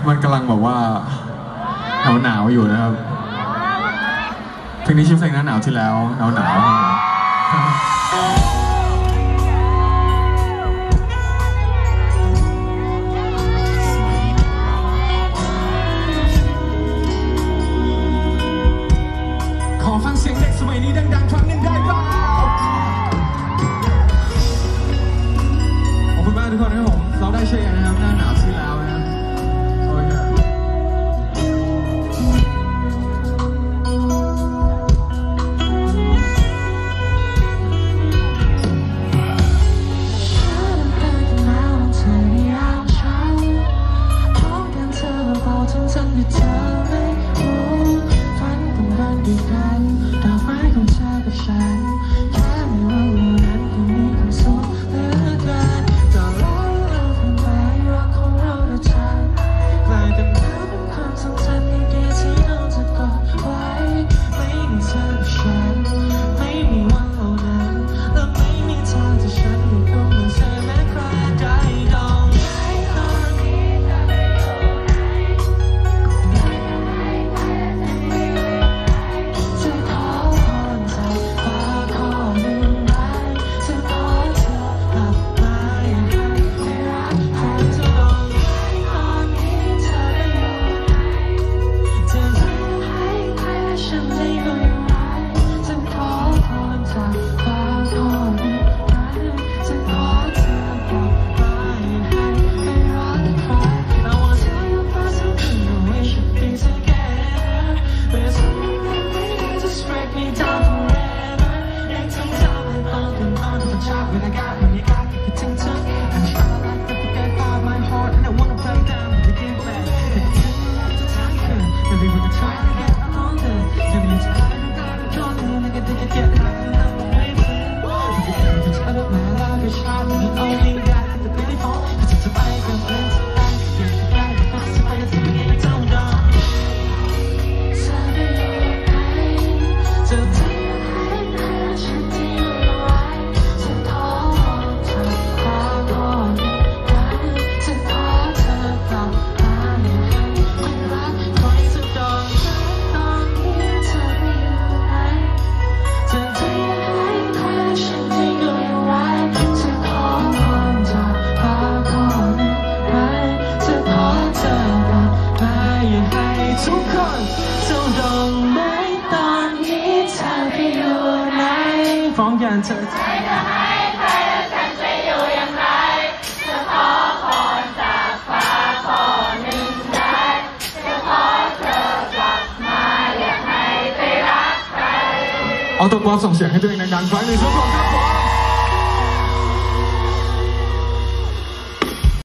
มันกำลังแบบว่าหนาวอยู่นะครับเพลงนี้ชื่อเพลงหนาวที่แล้วหนาวขอฟังเสียงเด็กสมัยนี้ดังๆครั้งหนึ่งได้เปล่าขอบคุณมากทุกคนนะครับผมเราได้เชียร์นะครับหน้าหนาวที่แล้วนะครับฟ้องยันเธอใจจะให้ใครและฉันจะอยู่อย่างไรจะขอพรจากฟ้าขอหนึ่งได้จะขอเธอกลับมาอยากให้ไปรักใครเอาตัวปลอมส่งเสียงให้ตัวเองดังๆครั้งหนึ่งทุกคนครับผม